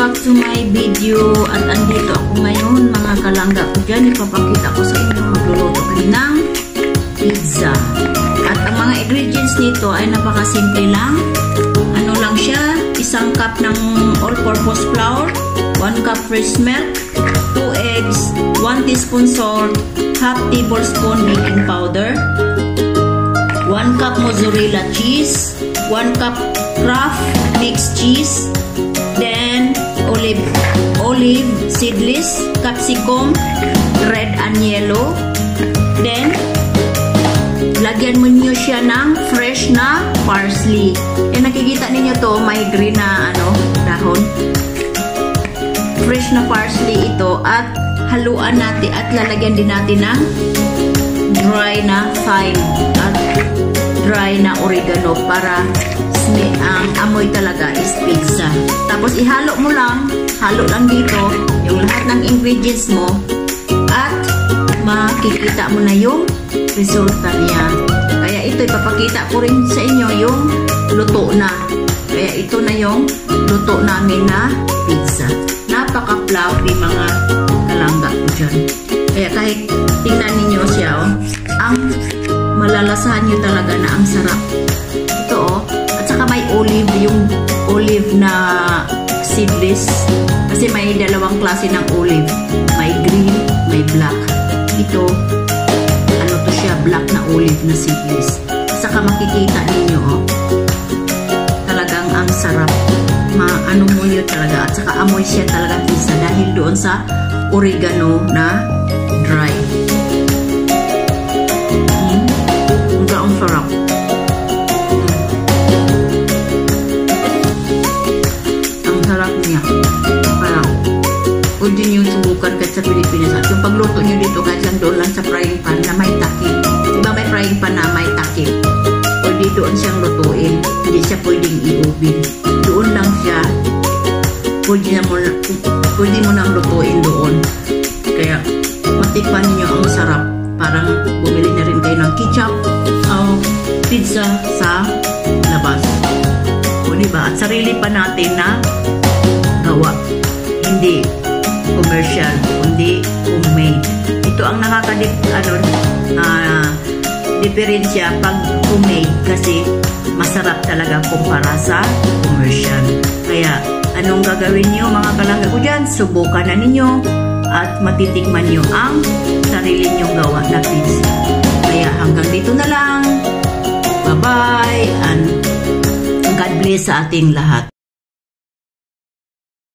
back to my video. At andito ako ngayon mga kalangga ko dyan. Ipapakita ko sa inyo magluluto kayo ng pizza. At ang mga ingredients nito ay napakasimple lang. Ano lang siya, isang cup ng all-purpose flour, 1 cup fresh milk, 2 eggs, 1 teaspoon salt, half tablespoon baking powder, 1 cup mozzarella cheese, 1 cup Kraft mixed cheese, then olive seedless, capsicum, red and yellow. Then lagyan mo niyo siya ng fresh na parsley. Nakikita ninyo to, may green na dahon. Fresh na parsley ito at haluan natin at lalagyan din natin ng dry na thyme at dry na oregano para ang amoy talaga is pizza. Tapos ihalo mo lang, halo lang dito yung lahat ng ingredients mo at makikita mo na yung resulta niya. Kaya ito ipapakita ko rin sa inyo yung luto na. Kaya ito na yung luto namin na pizza. Napaka-fluffy mga kalangga ko dyan. Kaya kahit tingnan ninyo siya, ang malalasahan nyo talaga na ang sarap. Ito at saka may olive, yung olive na seedless. Kasi may dalawang klase ng olive. May green, may black. Ito, to siya, black na olive na seedless. Saka makikita ninyo, talagang ang sarap. Maano mo yun talaga. At saka amoy siya talaga pizza dahil doon sa oregano na dry. Ang sarap. Ang sarap niya. Parang pwede nyo subukan kahit sa Pilipinas. At yung pagluto nyo dito kahit lang doon lang sa frying pan na may takip. Diba may frying pan na may takip? Pwede doon siyang lutuin. Hindi siya pwedeng i-oven. Doon lang siya. Pwede mo nang lutuin doon. Kaya matikpan niyo ang sarap. Parang bumili na rin kayo ng ketchup o pizza sa labas. O diba? At sarili pa natin na gawa. Hindi commercial, kundi homemade. Ito ang diferensya pag homemade kasi masarap talaga kumpara sa commercial. Kaya anong gagawin niyo mga kalangga ko dyan? Subukan na ninyo at matitikman nyo ang sarili nyong gawa na pizza. Kaya hanggang dito na lang. Bye-bye and God bless sa ating lahat.